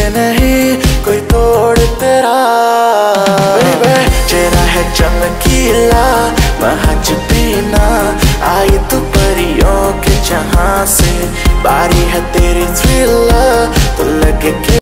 नहीं कोई तोड़ तेरा। चेहरा है चमकीला महज पीना, आई तू परियों के जहां से, बारी है तेरी थ्रिलर तो लगे